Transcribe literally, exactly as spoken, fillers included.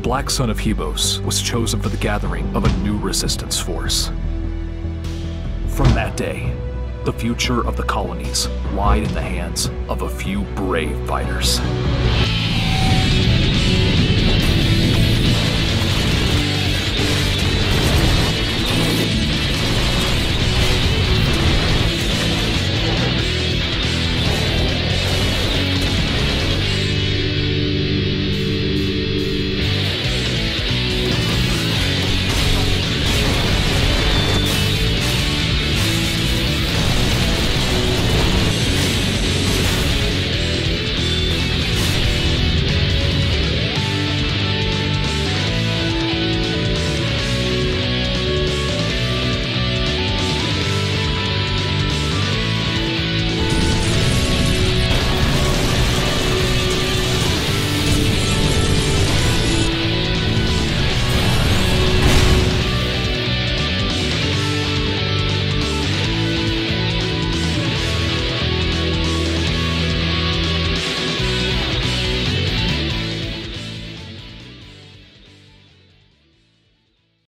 Black Sun of Hebos was chosen for the gathering of a new resistance force. From that day, the future of the colonies lied in the hands of a few brave fighters.